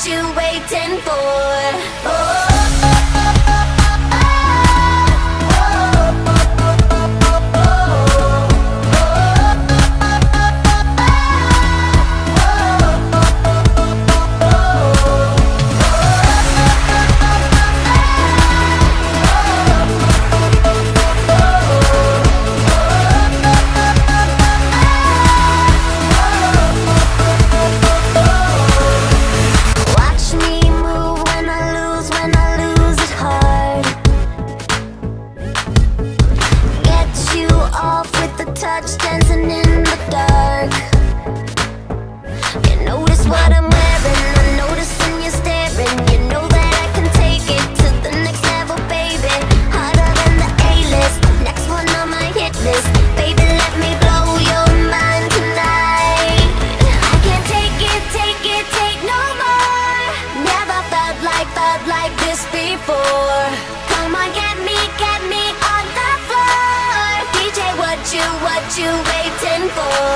what you waiting for? Oh. Touch dancing in the dark. You notice what I'm wearing, I'm noticing you're staring. You know that I can take it to the next level, baby. Harder than the A-list, next one on my hit list. Baby, let me blow your mind tonight. I can't take no more. Never felt like this before. Come on, get me on the floor. DJ, what you waiting for?